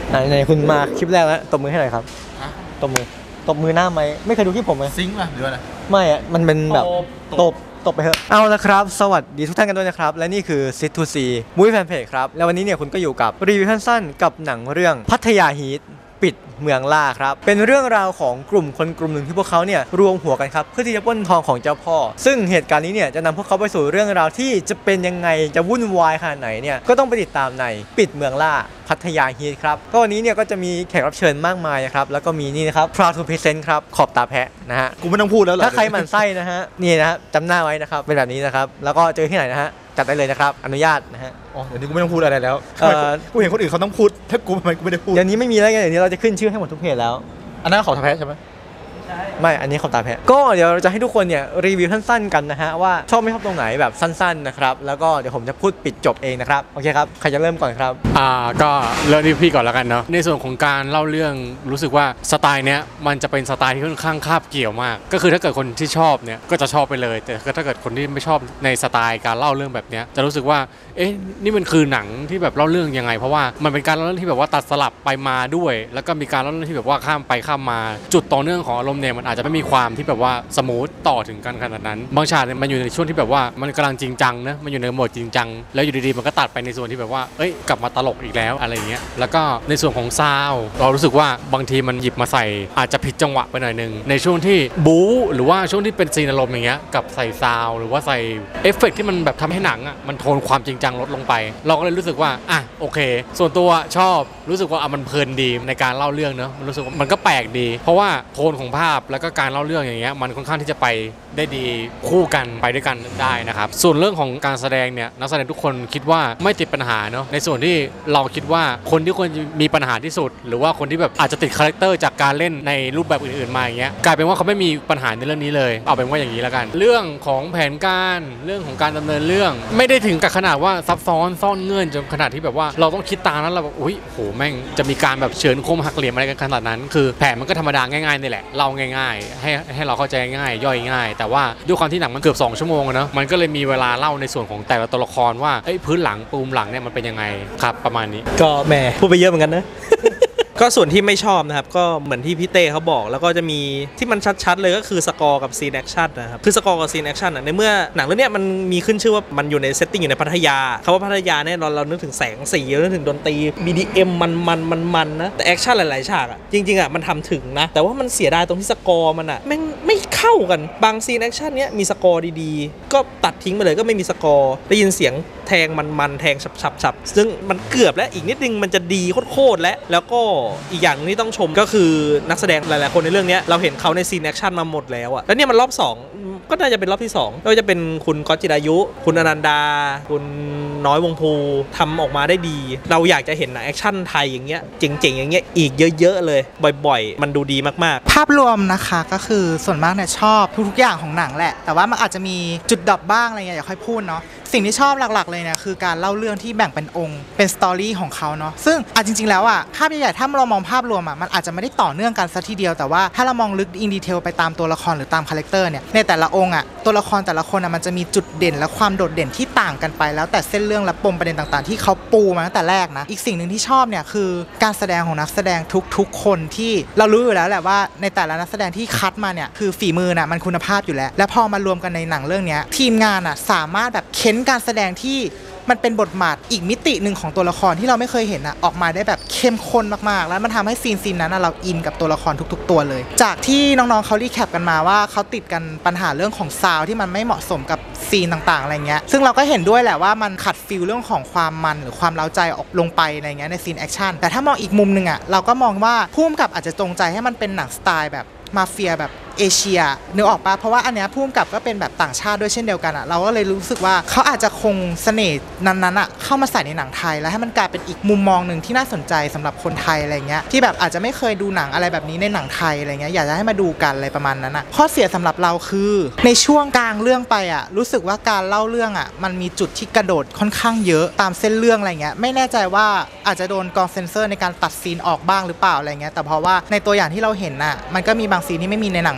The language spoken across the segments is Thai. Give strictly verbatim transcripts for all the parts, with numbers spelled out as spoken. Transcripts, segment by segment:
ไหนคุณมาคลิปแรกแล้วตบมือให้หน่อยครับตบมือตบมือหน้าไหมไม่เคยดูคลิปผมเลยซิงค์ป่ะหรืออะไรไม่อะมันเป็นแบบตบตบไปเถอะเอาละครับสวัสดีทุกท่านกันด้วยนะครับและนี่คือ ซิท ทู ซี Movie Fan Page ครับแล้ววันนี้เนี่ยคุณก็อยู่กับรีวิวสั้นๆกับหนังเรื่องพัทยาฮีทปิดเมืองล่าครับเป็นเรื่องราวของกลุ่มคนกลุ่มหนึ่งที่พวกเขาเนี่ยรวมหัวกันครับเพื่อที่จะปล้นทองของเจ้าพ่อซึ่งเหตุการณ์นี้เนี่ยจะนำพวกเขาไปสู่เรื่องราวที่จะเป็นยังไงจะวุ่นวายขนาดไหนเนี่ยก็ต้องไปติดตามในปิดเมืองล่าพัทยาฮีทครับก็วันนี้เนี่ยก็จะมีแขกรับเชิญมากมายนะครับแล้วก็มีนี่นะครับ Proud to Present ครับขอบตาแพะนะฮะกูไม่ต้องพูดแล้วถ้าใครหมั่นไส้นะฮะนี่นะฮะจำหน้าไว้นะครับเป็นแบบนี้นะครับแล้วก็เจอที่ไหนนะฮะจัดได้เลยนะครับอนุญาตนะฮะอ๋อเดี๋ยวนี้กูไม่ต้องพูดอะไรแล้วกูเห็นคนอื่นเขาต้องพูดถ้ากูทำไมกูไม่ได้พูดเดี๋ยวนี้ไม่มีแล้วไงเดี๋ยวนี้เราจะขึ้นชื่อให้หมดทุกเพจแล้วอันนั้นขอทำแพ้ใช่ไหมไม่อันนี้ขอบตาแพะก็เดี๋ยวเราจะให้ทุกคนเนี่ยรีวิวสั้นๆกันนะฮะว่าชอบไม่ชอบตรงไหนแบบสั้นๆนะครับแล้วก็เดี๋ยวผมจะพูดปิดจบเองนะครับโอเคครับใครจะเริ่มก่อนครับอ่าก็เริ่มที่พี่ก่อนแล้วกันเนาะในส่วนของการเล่าเรื่องรู้สึกว่าสไตล์เนี้ยมันจะเป็นสไตล์ที่ค่อนข้างคาบเกี่ยวมากก็คือถ้าเกิดคนที่ชอบเนี่ยก็จะชอบไปเลยแต่ถ้าเกิดคนที่ไม่ชอบในสไตล์การเล่าเรื่องแบบเนี้ยจะรู้สึกว่าเอ๊ะนี่มันคือหนังที่แบบเล่าเรื่องยังไงเพราะว่ามันเป็นการเล่าเรื่องที่แบบว่าตัดสลับไปมาด้วยแล้วก็มีการเล่าเรื่องที่แบบว่าข้ามไปข้ามมาจุดต่อเนื่องของอารมณ์เนี่ยมันอาจจะไม่มีความที่แบบว่าสมูทต่อถึงกันขนาดนั้นบางฉากเนี่ยมันอยู่ในช่วงที่แบบว่ามันกำลังจริงจังนะมันอยู่ในโหมดจริงจังแล้วอยู่ดีๆมันก็ตัดไปในส่วนที่แบบว่าเอ้ยกลับมาตลกอีกแล้วอะไรเงี้ยแล้วก็ในส่วนของซาวเรารู้สึกว่าบางทีมันหยิบมาใส่อาจจะผิดจังหวะไปหน่อยนึงในช่วงที่บู๊หรือว่าช่วงที่เป็นซีนอารมณ์อย่างเงี้ยกับใส่ซาวหรือว่าใส่เอฟเฟกต์ที่มันแบบทำให้หนังอ่ะมันโทนความจริงจังลดลงไปเราก็เลยรู้สึกว่าอ่ะโอเคส่วนตัวชอบรู้สึกว่าอ่ะมันเพลินดีในการเล่าเรื่องเนอะมันรู้สึกว่ามันก็แปลกดีเพราะว่าโทนของภาพแล้วก็การเล่าเรื่องอย่างเงี้ยมันค่อนข้างที่จะไปได้ดีคู่กันไปด้วยกันได้นะครับส่วนเรื่องของการแสดงเนี่ยนักแสดงทุกคนคิดว่าไม่ติดปัญหาเนาะในส่วนที่เราคิดว่าคนที่ควรมีปัญหาที่สุดหรือว่าคนที่แบบอาจจะติดคาแรคเตอร์จากการเล่นในรูปแบบอื่นๆมาอย่างเงี้ยกลายเป็นว่าเขาไม่มีปัญหาในเรื่องนี้เลยเอาเป็นว่าอย่างนี้แล้วกันเรื่องของแผนการเรื่องของการดำเนินเรื่องไม่ได้ถึงกับขนาดว่าซับซ้อนซ่อนเงื่อนจนขนาดที่แบบว่าเราต้องคิดตามนั้นเราแบบอุ้ยโหแม่งจะมีการแบบเฉือนคมหักเหลี่ยมอะไรกันขนาดนั้นคือแผนมันก็ธรรมดาง่ายๆนี่แหละเล่าง่ายๆให้ให้เราเข้าใจง่ายย่อยง่ายแต่ว่าด้วยความที่หนังมันเกือบสองชั่วโมงเนอะมันก็เลยมีเวลาเล่าในส่วนของแต่ละตัวละครว่าเอ้ยพื้นหลังปูมหลังเนี่ยมันเป็นยังไงครับประมาณนี้ก็แหมพูดไปเยอะเหมือนกันนะก็ส่วนที่ไม่ชอบนะครับก็เหมือนที่พี่เต้เขาบอกแล้วก็จะมีที่มันชัดๆเลยก็คือสกอร์กับซีนแอคชั่นนะครับคือสกอร์กับซีนแอคชั่นในเมื่อหนังเรื่องนี้มันมีขึ้นชื่อว่ามันอยู่ในเซตติ้งอยู่ในพัทยาคำว่าพัทยาเนี่ยเราเรานึกถึงแสงสีเรานึกถึงดนตรี บี ดี เอ็ม มันมันมันมันนะแต่แอคชั่นหลายๆฉากอ่ะจริงๆอ่ะมันทำถึงนะแต่ว่ามันเสียดายตรงที่สกอร์มันอ่ะแม่งไม่เข้ากันบางซีนแอคชั่นเนี้ยมีสกอร์ดีๆก็ตัดทิ้งไปเลยก็ไม่มีสกอร์ได้ยินเสียงแทงมันๆแทงฉับๆซึ่งมันเกือบแล้วอีกนิดนึงมันจะดีโคตรๆแล้วแล้วก็อีกอย่างนี้ต้องชมก็คือนักแสดงหลายๆคนในเรื่องนี้เราเห็นเขาในซีนแอคชั่นมาหมดแล้วอะแล้วเนี่ยมันรอบสองก็น่าจะเป็นรอบที่สองก็จะเป็นคุณก๊อตจิรายุคุณอนันดาคุณน้อยวงภูทำออกมาได้ดีเราอยากจะเห็นหนังแอคชั่นไทยอย่างเงี้ยเจ๋งๆอย่างเงี้ยอีกเยอะๆเลยบ่อยๆมันดูดีมากๆภาพรวมนะคะก็คือส่วนมากเนี่ยชอบทุกๆอย่างของหนังแหละแต่ว่ามันอาจจะมีจุดดับบ้างอะไรเงี้ยอย่าค่อยพูดเนาะสิ่งที่ชอบหลักๆเลยเนี่ยคือการเล่าเรื่องที่แบ่งเป็นองค์เป็นสตอรี่ของเขาเนาะซึ่งอ่ะจริงๆแล้วอ่ะภาพใหญ่ๆถ้าเรามองภาพรวมอ่ะมันอาจจะไม่ได้ต่อเนื่องกันซะทีเดียวแต่ว่าถ้าเรามองลึกอินดีเทลไปตามตัวละครหรือตามคาแรคเตอร์เนี่ยในแต่ละองค์อ่ะตัวละครแต่ละคนอ่ะมันจะมีจุดเด่นและความโดดเด่นที่ต่างกันไปแล้วแต่เส้นเรื่องและปมประเด็นต่างๆที่เขาปูมาตั้งแต่แรกนะอีกสิ่งหนึ่งที่ชอบเนี่ยคือการแสดงของนักแสดงทุกๆคนที่เรารู้อยู่แล้วแหละว่าในแต่ละนักแสดงที่คัดมาเนี่ยคือฝีมือน่ะมันคุณภาพอยู่แล้วและพอมารวมกันในหนังเรื่องนี้ทีมงานอ่ะสามารถแบบเค้นการแสดงที่มันเป็นบทบาทอีกมิติหนึ่งของตัวละครที่เราไม่เคยเห็นอะออกมาได้แบบเข้มข้นมากๆแล้วมันทำให้ซีนซีนนั้นเราอินกับตัวละครทุกๆตัวเลยจากที่น้องๆเขารีแคปกันมาว่าเขาติดกันปัญหาเรื่องของซาวที่มันไม่เหมาะสมกับซีนต่างๆอะไรเงี้ยซึ่งเราก็เห็นด้วยแหละว่ามันขัดฟิลเรื่องของความมันหรือความเร้าใจออกลงไปอะไรเงี้ยในซีนแอคชั่นแต่ถ้ามองอีกมุมนึงอะเราก็มองว่าผู้กำกับอาจจะจงใจให้มันเป็นหนังสไตล์แบบมาเฟียแบบเอเชียนึกออกปะเพราะว่าอันเนี้ยผู้กำกับก็เป็นแบบต่างชาติด้วยเช่นเดียวกันอะเราก็เลยรู้สึกว่าเขาอาจจะคงเสน่ห์นั้นๆอะเข้ามาใส่ในหนังไทยแล้วให้มันกลายเป็นอีกมุมมองหนึ่งที่น่าสนใจสำหรับคนไทยอะไรเงี้ยที่แบบอาจจะไม่เคยดูหนังอะไรแบบนี้ในหนังไทยอะไรเงี้ยอยากจะให้มาดูกันอะไรประมาณนั้นอะข้อเสียสำหรับเราคือในช่วงกลางเรื่องไปอะรู้สึกว่าการเล่าเรื่องอะมันมีจุดที่กระโดดค่อนข้างเยอะตามเส้นเรื่องอะไรเงี้ยไม่แน่ใจว่าอาจจะโดนกองเซนเซอร์ในการตัดซีนออกบ้างหรือเปล่าอะไรเงี้ยแต่เพราะว่าในตัวอย่างที่เราเห็นอะมันก็มีบางซีนที่ไม่มีในหนังเหมือน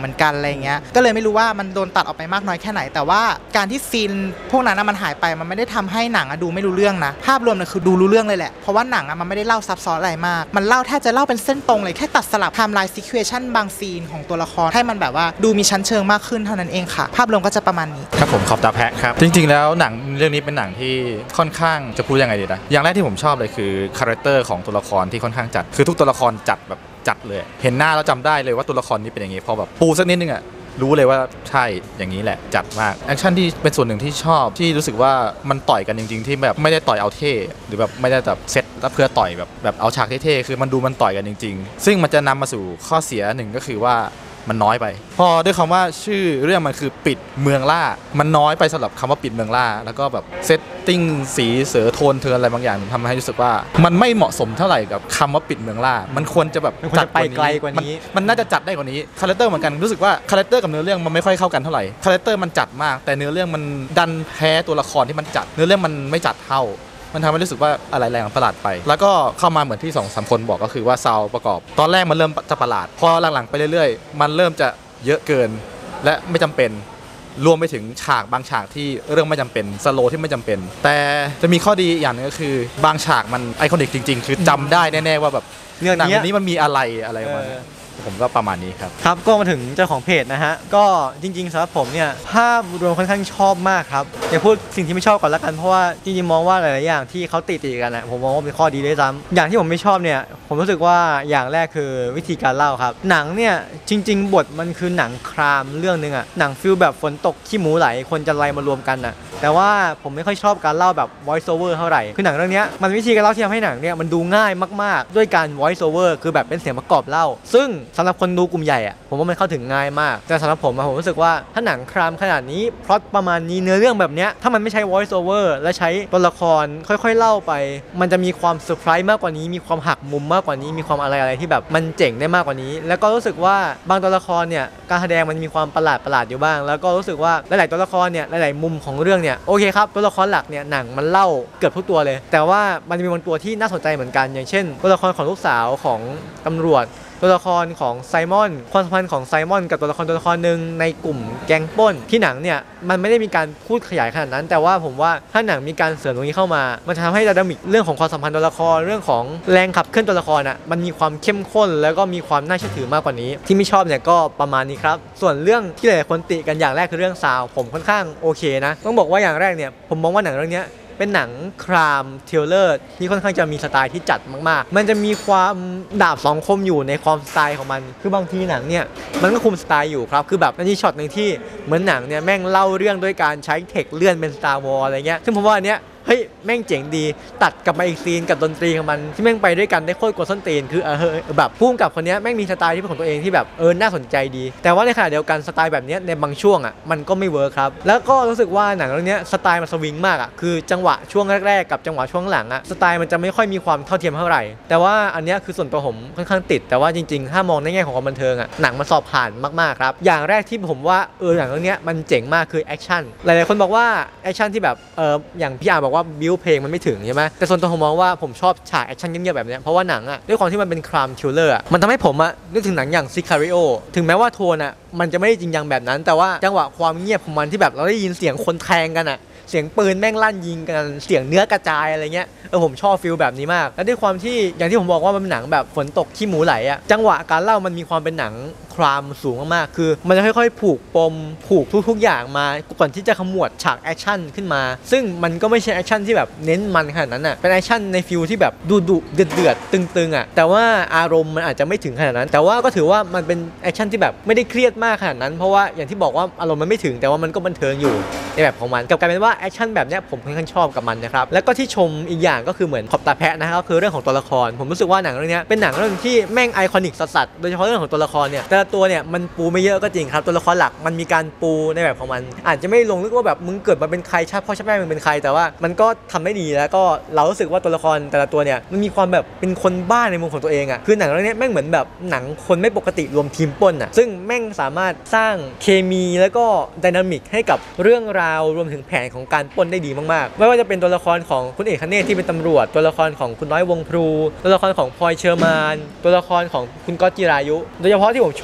มือนกันอะไรเงี้ยก็เลยไม่รู้ว่ามันโดนตัดออกไปมากน้อยแค่ไหนแต่ว่าการที่ซีนพวกนั้นมันหายไปมันไม่ได้ทำให้หนังดูไม่รู้เรื่องนะภาพรวมเนี่ยคือดูรู้เรื่องเลยแหละเพราะว่าหนังมันไม่ได้เล่าซับซ้อนอะไรมากมันเล่าแทบจะเล่าเป็นเส้นตรงเลยแค่ตัดสลับไทม์ไลน์ซิทูเอชั่นบางซีนของตัวละครให้มันแบบว่าดูมีชั้นเชิงมากขึ้นเท่านั้นเองค่ะภาพรวมก็จะประมาณนี้ครับผมขอบตาแพะครับจริงๆแล้วหนังเรื่องนี้เป็นหนังที่ค่อนข้างจะพูดยังไงดีนะอย่างแรกที่ผมชอบเลยคือคาแรคเตอร์ของตัวละครที่ค่อนข้างจัดคือทุกตัวละครจัดแบบจัดเลยเห็นหน้าแล้วจำได้เลยว่าตัวละครนี้เป็นอย่างนี้พอแบบปูสักนิดนึงอ่ะรู้เลยว่าใช่อย่างนี้แหละจัดมากแอคชั่นที่เป็นส่วนหนึ่งที่ชอบที่รู้สึกว่ามันต่อยกันจริงๆที่แบบไม่ได้ต่อยเอาเท่หรือแบบไม่ได้แบบเซตแล้วเพื่อต่อยแบบแบบเอาฉากเท่ๆคือมันดูมันต่อยกันจริงๆซึ่งมันจะนำมาสู่ข้อเสียหนึ่งก็คือว่ามันน้อยไปพอด้วยคำว่าชื่อเรื่องมันคือปิดเมืองล่ามันน้อยไปสำหรับคำว่าปิดเมืองล่าแล้วก็แบบเซตติ้งสีเสือโทนเทิร์นอะไรบางอย่างทำให้รู้สึกว่ามันไม่เหมาะสมเท่าไหร่กับคำว่าปิดเมืองล่ามันควรจะแบบจัดไปไกลกว่านี้มันน่าจะจัดได้กว่านี้คาแรคเตอร์เหมือนกันรู้สึกว่าคาแรคเตอร์กับเนื้อเรื่องมันไม่ค่อยเข้ากันเท่าไหร่คาแรคเตอร์มันจัดมากแต่เนื้อเรื่องมันดันแพ้ตัวละครที่มันจัดเนื้อเรื่องมันไม่จัดเท่ามันทำให้รู้สึกว่าอะไรแรงประหลาดไปแล้วก็เข้ามาเหมือนที่สองสามคนบอกก็คือว่าซาวประกอบตอนแรกมันเริ่มจะประหลาดพอหลังๆไปเรื่อยๆมันเริ่มจะเยอะเกินและไม่จำเป็นรวมไปถึงฉากบางฉากที่เรื่องไม่จำเป็นสโลที่ไม่จำเป็นแต่จะมีข้อดีอย่างนึงก็คือบางฉากมันไอคอนิกจริงๆคือจำได้แน่ๆว่าแบบเรื่องนี้มันมีอะไรอะไรประมาณนี้ผมก็ประมาณนี้ครับครับก็มาถึงเจ้าของเพจนะฮะก็จริงๆสำหรับผมเนี่ยภาพรวมค่อนข้างชอบมากครับอย่าพูดสิ่งที่ไม่ชอบก่อนละกันเพราะว่าจริงๆมองว่าหลายๆอย่างที่เขาติติกันนะผมมองว่าเป็นข้อดีด้วยซ้ำอย่างที่ผมไม่ชอบเนี่ยผมรู้สึกว่าอย่างแรกคือวิธีการเล่าครับหนังเนี่ยจริงๆบทมันคือหนังครามเรื่องนึงอะหนังฟิลแบบฝนตกขี้หมูไหลคนจะไล่มารวมกันอะแต่ว่าผมไม่ค่อยชอบการเล่าแบบ voice over เท่าไหร่คือหนังเรื่องนี้มันวิธีการเล่าที่ทำให้หนังเนี่ยมันดูง่ายมากๆด้วยการ voice over คือแบบเป็นเสียงประกอบเล่าซึ่งสำหรับคนดูกลุ่มใหญ่อะผมว่ามันเข้าถึงง่ายมากแต่สำหรับผมผมรู้สึกว่าถ้าหนังครามขนาดนี้พล็อตประมาณนี้เนื้อเรื่องแบบเนี้ยถ้ามันไม่ใช้ voice over และใช้ตัวละครค่อยๆเล่าไปมันจะมีความเซอร์ไพรส์มากกว่านี้มีความหักมุมมากกว่านี้มีความอะไรอะไรที่แบบมันเจ๋งได้มากกว่านี้แล้วก็รู้สึกว่าบางตัวละครเนี่ยการแสดงมันมีความประหลาดประหลาดอยู่บ้างแล้วก็รู้สึกว่าหลายๆตัวละครเนี่ยหลายๆมุมของเรื่องเนี่ยโอเคครับตัวละครหลักเนี่ยหนังมันเล่าเกือบทุกตัวเลยแต่ว่ามันมีบางตัวที่น่าสนใจเหมือนกันอย่างเช่นตัวละครของลูกสาวของตำรวจตัวละครของไซมอนความสัมพันธ์ของไซมอนกับตัวละครตัวละครหนึ่งในกลุ่มแก๊งปล้นที่หนังเนี่ยมันไม่ได้มีการพูดขยายขนาดนั้นแต่ว่าผมว่าถ้าหนังมีการเสริมตรงนี้เข้ามามันจะทำให้ไดนามิกเรื่องของความสัมพันธ์ตัวละครเรื่องของแรงขับเคลื่อนตัวละครอ่ะมันมีความเข้มข้นแล้วก็มีความน่าเชื่อถือมากกว่านี้ที่ไม่ชอบเนี่ยก็ประมาณนี้ครับส่วนเรื่องที่หลายคนติกันอย่างแรกคือเรื่องซาวผมค่อนข้างโอเคนะต้องบอกว่าอย่างแรกเนี่ยผมมองว่าหนังเรื่องนี้เป็นหนังครามเทรลเลอร์ที่ค่อนข้างจะมีสไตล์ที่จัดมากๆมันจะมีความดาบสองคมอยู่ในความสไตล์ของมันคือบางทีหนังเนี่ยมันก็คุมสไตล์อยู่ครับคือแบบมันมีช็อตหนึ่งที่เหมือนหนังเนี่ยแม่งเล่าเรื่องด้วยการใช้เทคเลื่อนเป็น Star Wars อะไรเงี้ยซึ่งผมว่าอันเนี้ยเฮ้ยแม่งเจ๋งดีตัดกลับมาอีกซีนกับดนตรีของมันที่แม่งไปด้วยกันได้โคตรกดส้นตีนคือเออแบบพุ่งกับคนนี้แม่งมีสไตล์ที่เป็นของตัวเองที่แบบเออน่าสนใจดีแต่ว่าในขณะเดียวกันสไตล์แบบนี้ในบางช่วงอ่ะมันก็ไม่เวิร์คครับแล้วก็รู้สึกว่าหนังเรื่องนี้สไตล์มันสวิงมากอ่ะคือจังหวะช่วงแรกๆกับจังหวะช่วงหลังอ่ะสไตล์มันจะไม่ค่อยมีความเท่าเทียมเท่าไหร่แต่ว่าอันนี้คือส่วนตัวผมค่อนข้างติดแต่ว่าจริงๆถ้ามองในแง่ของความบันเทิงอ่ะหนังมันสอบผ่านมากๆครับอย่างแรกที่ผมว่าเออหนังเรื่องนี้มันเจ๋งมากคือแอคชั่นหลายๆคนบอกว่าแอคชั่นที่แบบเอออย่างพี่อาบอกว่าบิวเพลงมันไม่ถึงใช่ไหมแต่ส่วนตัวผมมองว่าผมชอบฉากแอคชั่นเงียบๆแบบนี้เพราะว่าหนังอ่ะด้วยความที่มันเป็นครามคิลเลอร์อ่ะมันทำให้ผมอ่ะนึกถึงหนังอย่างซิคาริโอถึงแม้ว่าโทนอ่ะมันจะไม่ได้จริงจังแบบนั้นแต่ว่าจังหวะความเงียบของมันที่แบบเราได้ยินเสียงคนแทงกันอ่ะเสียงปืนแม่งลั่นยิงกันเสียงเนื้อกระจายอะไรเงี้ยเออผมชอบฟีลแบบนี้มากและด้วยความที่อย่างที่ผมบอกว่ามันเป็นหนังแบบฝนตกขี้หมูไหลอ่ะจังหวะการเล่ามันมีความเป็นหนังครามสูงมากๆคือมันจะค่อยๆผูกปมผูกทุกๆอย่างมาก่อนที่จะขมวดฉากแอคชั่นขึ้นมาซึ่งมันก็ไม่ใช่แอคชั่นที่แบบเน้นมันขนาดนั้นอ่ะเป็นแอคชั่นในฟิลที่แบบดุดุเดือดเดือดตึงๆอ่ะแต่ว่าอารมณ์มันอาจจะไม่ถึงขนาดนั้นแต่ว่าก็ถือว่ามันเป็นแอคชั่นที่แบบไม่ได้เครียดมากขนาดนั้นเพราะว่าอย่างที่บอกว่าอารมณ์มันไม่ถึงแต่ว่ามันก็บันเทิงอยู่ในแบบของมันกับกลายเป็นว่าแอคชั่นแบบเนี้ยผมค่อนข้างชอบกับมันนะครับแล้วก็ที่ชมอีกอย่างก็คือเหมือนขอบตาแพะนะครับก็คือเรื่องของตัวละครผมรู้สึกว่าหนังเรื่องนี้เป็นหนังเรื่องที่แม่งไอคอนิกสัสๆโดยเฉพาะเรื่องของตัวละครเนี่ยแต่ละตัวเนี่ยมันปูไม่เยอะก็จริงครับตัวละครหลักมันมีการปูในแบบของมันอาจจะไม่ลงลึกว่าแบบมึงเกิดมาเป็นใครชาติพ่อชาติแม่มึงเป็นใครแต่ว่ามันก็ทำได้ดีแล้วก็เรารู้สึกว่าตัวละครแต่ละตัวเนี่ยมันมีความแบบเป็นคนบ้าในมุมของตัวเองอ่ะคือหนังเรื่องนี้แม่งเหมือนแบบหนังคนไม่ปกติรวมทีมปล้นอ่ะซึ่งแม่งสามารถสร้างเคมีแล้วก็ไดนามิกให้กับเรื่องราวรวมถึงแผนของการปล้นได้ดีมากๆไม่ว่าจะเป็นตัวละครของคุณเอกคเนศที่เป็นตำรวจตัวละครของคุณน้อยวงพลูตัวละครของพลอยเชอร์มานตัวละครของคุณก๊อตจิรายุโดยเฉพาะที่ผมช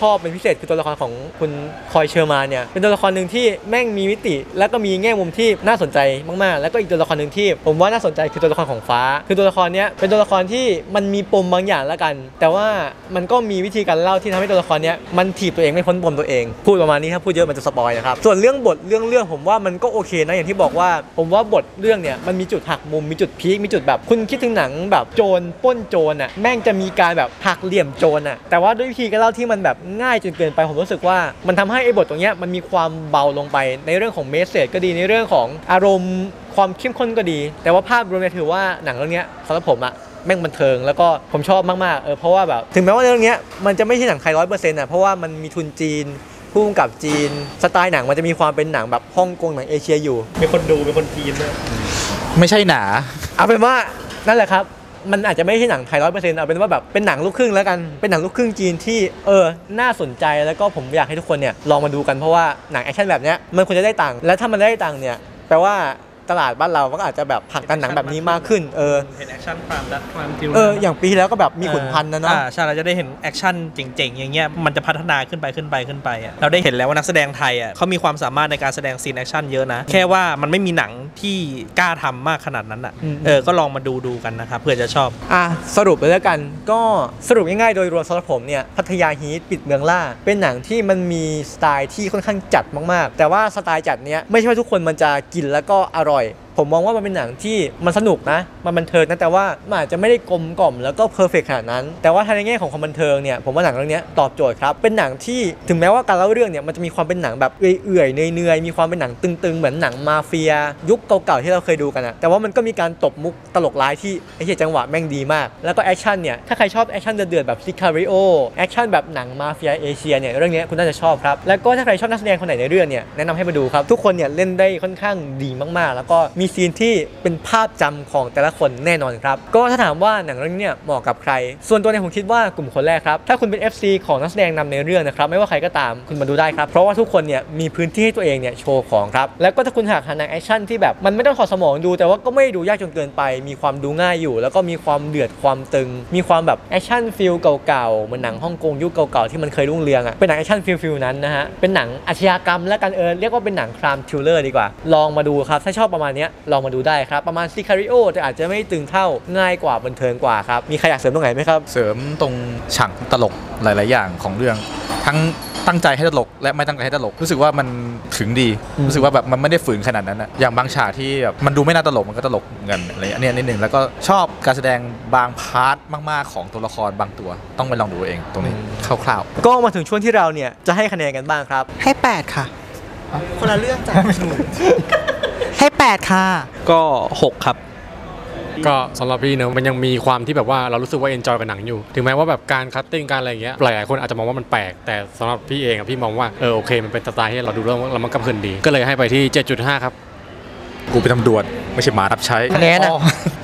อบเป็นพิเศษคือตัวละครของคุณคอยเชอร์มานเนี่ยเป็นตัวละครหนึ่งที่แม่งมีมิติแล้วก็มีแง่มุมที่น่าสนใจมากๆแล้วก็อีกตัวละครหนึ่งที่ผมว่าน่าสนใจคือตัวละครของฟ้าคือตัวละครเนี้ยเป็นตัวละครที่มันมีปมบางอย่างแล้วกันแต่ว่ามันก็มีวิธีการเล่าที่ทำให้ตัวละครเนี้ยมันถีบตัวเองไม่พ้นปมตัวเองพูดประมาณนี้ถ้าพูดเยอะมันจะสปอยนะครับส่วนเรื่องบทเรื่องเรื่องผมว่ามันก็โอเคนะอย่างที่บอกว่าผมว่าบทเรื่องเนี่ยมันมีจุดหักมุมมีจุดพีคมีจุดแบบคุณคิดถึงหนังแบบโจรปล้นโจรอ่ะแม่งจะมีการแบบหักเหลี่ยมโจรอ่ะแต่ว่าด้วยวิธีการเล่าที่มันแบบง่ายจนเกินไปผมรู้สึกว่ามันทำให้ไอ้บทตรงเนี้ยมันมีความเบาลงไปในเรื่องของเมสเสจก็ดีในเรื่องของอารมณ์ความเข้มข้นก็ดีแต่ว่าภาพรวมเนี่ยถือว่าหนังเรื่องนี้สำหรับผมอะแม่งบันเทิงแล้วก็ผมชอบมากๆเออเพราะว่าแบบถึงแม้ว่าเรื่องนี้มันจะไม่ใช่หนังไทยร้อยเปอร์เซ็นต์อะเพราะว่ามันมีทุนจีนพุ่งกับจีนสไตล์หนังมันจะมีความเป็นหนังแบบฮ่องกงหนังเอเชียอยู่มีคนดูเป็นคนจีนด้วยไม่ใช่หนาเอาเป็นว่านั่นแหละครับมันอาจจะไม่ใช่หนังไทยร้อยเปอร์เซ็นต์เอาเป็นว่าแบบเป็นหนังลูกครึ่งแล้วกันเป็นหนังลูกครึ่งจีนที่เออน่าสนใจแล้วก็ผมอยากให้ทุกคนเนี่ยลองมาดูกันเพราะว่าหนังแอคชั่นแบบเนี้ยมันควรจะได้ตังค์และถ้ามันได้ตังค์เนี่ยแปลว่าตลาดบ้านเราก็อาจจะแบบผลักดันหนังแบบนี้มากขึ้นเออเห็นแอคชั่นความดัดความทิวเอออย่างปีแล้วก็แบบมีขุนพันธ์นะเนาะอ่าใช่เราจะได้เห็นแอคชั่นเจ๋งๆอย่างเงี้ยมันจะพัฒนาขึ้นไปขึ้นไปขึ้นไปอ่ะเราได้เห็นแล้วว่านักแสดงไทยอ่ะเขามีความสามารถในการแสดงซีนแอคชั่นเยอะนะแค่ว่ามันไม่มีหนังที่กล้าทำมากขนาดนั้นอ่ะเออก็ลองมาดูดูกันนะครับเพื่อจะชอบอ่ะสรุปเลยแล้วกันก็สรุปง่ายๆโดยรวมสำหรับผมเนี่ยพัทยาฮีทปิดเมืองล่าเป็นหนังที่มันมีสไตล์ที่ค่อนข้างจัดมากๆแต่ว่าสไตล์จัดเนี้ยไม่ใช่ว่าทุกคนมันจะกินแล้วก็อร่อยผมมองว่ามันเป็นหนังที่มันสนุกนะมันบันเทิงนะแต่ว่ามันอาจจะไม่ได้กลมกล่อมแล้วก็เพอร์เฟกต์ขนาดนั้นแต่ว่าในแง่ของความบันเทิงเนี่ยผมว่าหนังเรื่องนี้ตอบโจทย์ครับเป็นหนังที่ถึงแม้ว่าการเล่าเรื่องเนี่ยมันจะมีความเป็นหนังแบบเอื่อยๆเนื่อยๆมีความเป็นหนังตึงๆเหมือนหนังมาเฟียยุคเก่าๆที่เราเคยดูกันนะแต่ว่ามันก็มีการตบมุกตลกร้ายที่ไอ้เหี้ยจังหวะแม่งดีมากแล้วก็แอคชั่นเนี่ยถ้าใครชอบแอคชั่นเดือดๆแบบซิคาริโอแอคชั่นแบบหนังมาเฟียเอเชียเนี่ยเรื่องนี้คุณน่าจะชอบครับแล้วก็ถ้าใครชอบนักแสดงคนไหนในเรื่องเนี่ยแนะนำให้มาดูครับทุกคนเนี่ยเล่นได้ค่อนข้างดีมากๆแล้วก็มีซีนที่เป็นภาพจำของแต่ละคนแน่นอนครับก็ถ้าถามว่าหนังเรื่องนี้เนี่ยเหมาะกับใครส่วนตัวเนี่ยผมคิดว่ากลุ่มคนแรกครับถ้าคุณเป็น เอฟ ซี ของนักแสดงนำในเรื่องนะครับไม่ว่าใครก็ตามคุณมาดูได้ครับเพราะว่าทุกคนเนี่ยมีพื้นที่ให้ตัวเองเนี่ยโชว์ของครับแล้วก็ถ้าคุณหากหาหนังแอคชั่นที่แบบมันไม่ต้องขอสมองดูแต่ว่าก็ไม่ดูยากจนเกินไปมีความดูง่ายอยู่แล้วก็มีความเดือดความตึงมีความแบบแอคชั่นฟิลเก่าๆเหมือนหนังฮ่องกงยุคเก่าๆที่มันเคยรุ่งเรืองอ่ะเป็นหนังแอคชั่นฟิลฟิลนั้นนะฮะเป็นหนังอาชญากรรมและกันเออเรียกว่าเป็นหนังครามทริลเลอร์ดีกว่าลองมาดูครับถ้าชอบประมาณนี้ลองมาดูได้ครับประมาณซิคาริโอแต่อาจจะไม่ตึงเท่าง่ายกว่าบันเทิงกว่าครับมีใครอยากเสริมตรงไหนไหมครับเสริมตรงฉากตลกหลายๆอย่างของเรื่องทั้งตั้งใจให้ตลกและไม่ตั้งใจให้ตลกรู้สึกว่ามันถึงดีรู้สึกว่าแบบมันไม่ได้ฝืนขนาดนั้นนะอย่างบางฉากที่แบบมันดูไม่น่าตลกมันก็ตลกเหมือนกันอะไรอันนี้นิดนึงแล้วก็ชอบการแสดงบางพาร์ทมากๆของตัวละครบางตัวต้องไปลองดูเองตรงนี้คร่าวๆก็มาถึงช่วงที่เราเนี่ยจะให้คะแนนกันบ้างครับให้แปดค่ะคนละเรื่องจ้ะให้แปดค่ะก็หกครับก็สำหรับพี่เนอะมันยังมีความที่แบบว่าเรารู้สึกว่าเอนจอยกับหนังอยู่ถึงแม้ว่าแบบการคัตติ้งการอะไรอย่างเงี้ยหลายๆคนอาจจะมองว่ามันแปลกแต่สำหรับพี่เองอะพี่มองว่าเออโอเคมันเป็นสไตล์ที่เราดูแล้วแล้วมันก็เพลินดีก็เลยให้ไปที่ เจ็ดจุดห้า ครับกูเป็นตำรวจไม่ใช่หมารับใช้คะแนนนะ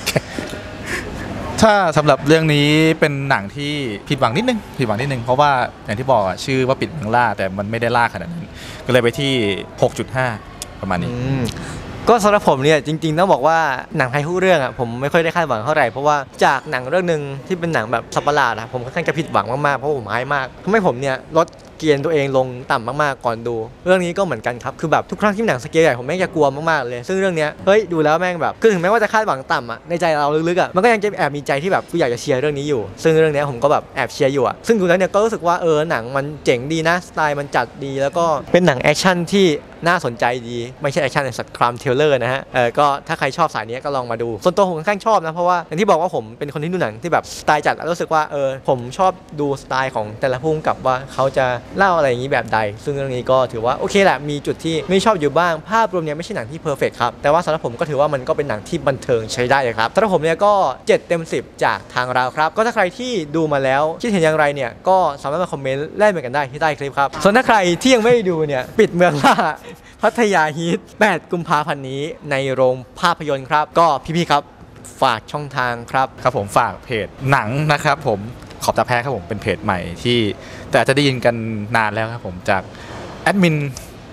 ถ้าสำหรับเรื่องนี้เป็นหนังที่ผิดหวังนิดนึงผิดหวังนิดนึงเพราะว่าอย่างที่บอกอะชื่อว่าปิดเมืองล่าแต่มันไม่ได้ล่าขนาดนั้นก็เลยไปที่ หกจุดห้า ประมาณนี้ก็สำหรับผมเนี่ยจริงๆต้องบอกว่าหนังไทยทุกเรื่องอ่ะผมไม่ค่อยได้คาดหวังเท่าไหร่เพราะว่าจากหนังเรื่องนึงที่เป็นหนังแบบสัปหลาดอ่ะผมค่อนข้างจะผิดหวังมากๆเพราะผมอายมากทำให้ผมเนี่ยลดเกียร์ตัวเองลงต่ำมากๆก่อนดูเรื่องนี้ก็เหมือนกันครับคือแบบทุกครั้งที่หนังสเกลใหญ่ผมแม่งจะกลัวมากๆเลยซึ่งเรื่องนี้เฮ้ยดูแล้วแม่งแบบคือถึงแม้ว่าจะคาดหวังต่ำอ่ะในใจเราลึกๆอ่ะมันก็ยังจะแอบมีใจที่แบบกูอยากจะเชียร์เรื่องนี้อยู่ซึ่งเรื่องนี้ผมก็แบบแอบเชียร์อยู่อ่ะซึ่งดูแล้วเนี่ยก็รู้สึกว่าเออหนังมันเจ๋งดีนะสไตล์มันจัดดีแล้วก็เป็นหนังแอคชั่นที่น่าสนใจดีไม่ใช่แอคชั่นในสัตว์ครามเทเลอร์นะฮะเออก็ถ้าใครชอบสายนี้ก็ลองมาดูส่วนตัวผมค่อนข้างชอบนะเพราะว่าอย่างที่บอกว่าผมเป็นคนที่ดูหนังที่แบบสไตล์จัดแล้วรู้สึกว่าเออผมชอบดูสไตล์ของแต่ละผู้กำกับว่าเขาจะเล่าอะไรอย่างนี้แบบใดซึ่งเรื่องนี้ก็ถือว่าโอเคแหละมีจุดที่ไม่ชอบอยู่บ้างภาพรวมเนี่ยไม่ใช่หนังที่เพอร์เฟกต์ครับแต่ว่าสำหรับผมก็ถือว่ามันก็เป็นหนังที่บันเทิงใช้ได้เลยครับสำหรับผมเนี่ยก็เจ็ดเต็มสิบจากทางเราครับก็ถ้าใครที่ดูมาแล้วคิดเห็นอย่างไรเนี่ยก็สามารถมาคอมเมนต์แลกเหมือนกันได้ที่ใต้คลิปครับส่วนถ้าใครที่ยังไม่ได้ดูเนี่ยปิดเมืองล่าพัทยาฮีทแปดกุมภาพันธ์นี้ในโรงภาพยนตร์ครับก็พี่ๆครับฝากช่องทางครับครับผมฝากเพจหนังนะครับผมขอบตาแพ้ครับผมเป็นเพจใหม่ที่แต่อาจจะได้ยินกันนานแล้วครับผมจากแอดมิน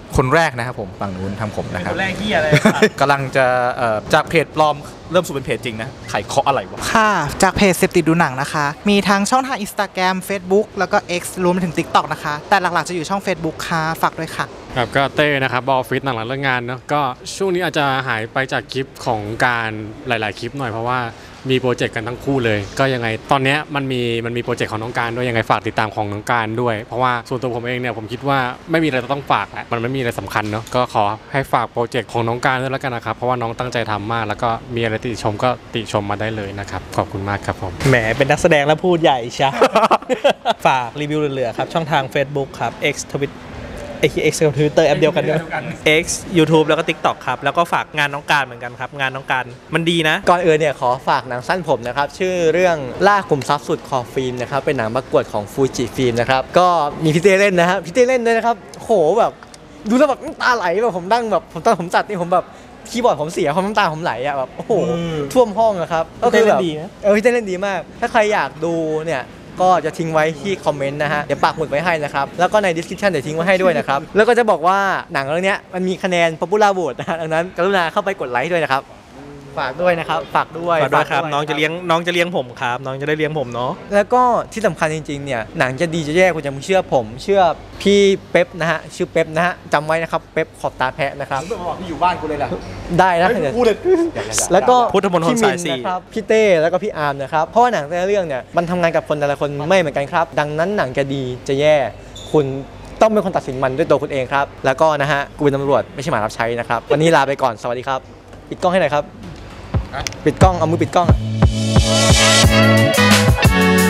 คนแรกนะครับผมฝั่งนู้นทางผมนะครับคนแรกที่อะไรกำลังจะเอ่อจากเพจปลอมเริ่มสู่เป็นเพจจริงนะไขเคาะอะไรวะค่ะ จากเพจเสพติดดูหนังนะคะ มีทั้งช่องทาง Instagram Facebook แล้วก็ X รวมไปถึง TikTok นะคะ แต่หลักๆจะอยู่ช่อง Facebook ค่ะฝากด้วยค่ะครับก็เต้นะครับบอลฟิตหนังหลังเลิกงานเนาะก็ช่วงนี้อาจจะหายไปจากคลิปของการหลาย ๆ คลิปหน่อยเพราะว่ามีโปรเจกต์กันทั้งคู่เลย ก็ยังไงตอนนี้มันมีมันมีโปรเจกต์ของน้องการด้วยยังไงฝากติดตามของน้องการด้วยเพราะว่าส่วนตัวผมเองเนี่ยผมคิดว่าไม่มีอะไรต้องฝากแหละมันไม่มีอะไรสำคัญเนาะก็ขอให้ฝากโปรเจกต์ของน้องการด้วยแล้วกันนะครับเพราะว่าน้องตั้งใจทำมากแล้วก็มีอะไรติชมก็ติชมมาได้เลยนะครับขอบคุณมากครับผมแหมเป็นนักแสดงแล้วพูดใหญ่ใช่ ฝากรีวิวเหลือๆครับช่องทาง Facebook ครับ X Twitter ไอคี X กับ Twitter แอปเดียวกันด้วย X YouTube แล้วก็ TikTok ครับแล้วก็ฝากงานน้องการเหมือนกันครับงานน้องการมันดีนะก่อนอื่นเนี่ยขอฝากหนังสั้นผมนะครับชื่อเรื่องล่าขุมทรัพย์สุดขอบฟิล์มนะครับเป็นหนังประกวดของฟูจิฟิล์มนะครับก็มีพี่เต้เล่นนะครับพี่เต้เล่นด้วยนะครับโหแบบดูแล้วแบบน้ำตาไหลแบบผมนั่งแบบผมตอนผมจัดนี่ผมแบบคีย์บอร์ดผมเสียความน้ำตาผมไหลอ่ะแบบโอ้โหท่วมห้องอะครับก็คือแบบเออพี่เต้เล่นดีมากถ้าใครอยากดูเนี่ยก็จะทิ้งไว้ที่คอมเมนต์นะฮะเดี๋ยวปักหมุดไว้ให้นะครับแล้วก็ใน description เดี๋ยวทิ้งไว้ให้ด้วยนะครับแล้วก็จะบอกว่าหนังเรื่องนี้มันมีคะแนน popular vote นะฮะดังนั้นกรุณาเข้าไปกดไลค์ด้วยนะครับฝากด้วยนะครับฝากด้วยฝากด้วยครับน้องจะเลี้ยงน้องจะเลี้ยงผมครับน้องจะได้เลี้ยงผมเนาะแล้วก็ที่สำคัญจริงๆเนี่ยหนังจะดีจะแย่คุณจะมึงเชื่อผมเชื่อพี่เป๊ปนะฮะชื่อเป๊ปนะฮะจำไว้นะครับเป๊ปขอบตาแพะนะครับไม่บอกพี่อยู่บ้านกูเลยล่ะได้นะกูเลยแล้วก็พุทธมณฑลพี่สามิยนสี่นะครับพี่เต้แล้วก็พี่อาร์มนะครับเพราะว่าหนังแต่ละเรื่องเนี่ยมันทำงานกับคนแต่ละคนไม่เหมือนกันครับดังนั้นหนังจะดีจะแย่คุณต้องเป็นคนตัดสินมันด้วยตัวคุณเองครับแล้วก็นะฮะกูเป็นตำรวจไม่ใช่หมารับใช้นะครับวันนี้ลาไปก่อนสวัสดีครับปิดกล้องให้หน่อยครับปิดกล้องเอามือปิดกล้อง